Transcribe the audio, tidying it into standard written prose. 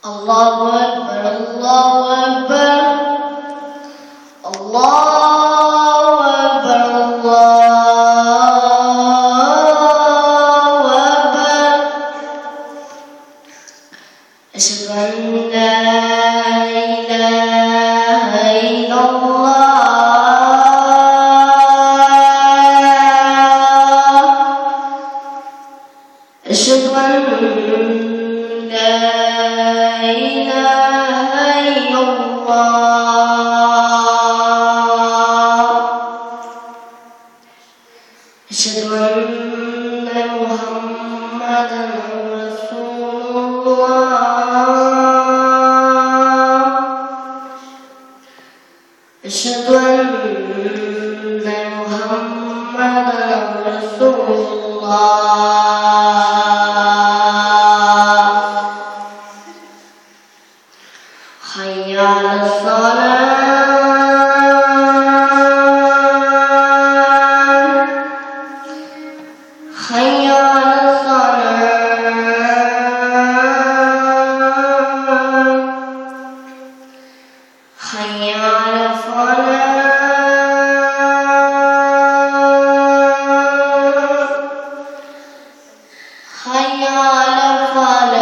الله أكبر الله أكبر الله أكبر الله أكبر أشهد أن لا إله إلا الله أشهد أن لا إله إلا الله أشهد أن محمدًا رسول الله أشهد أن محمدًا رسول الله حي على الصلاة حي على الصلاة حي على الفلاح حي على الفلاح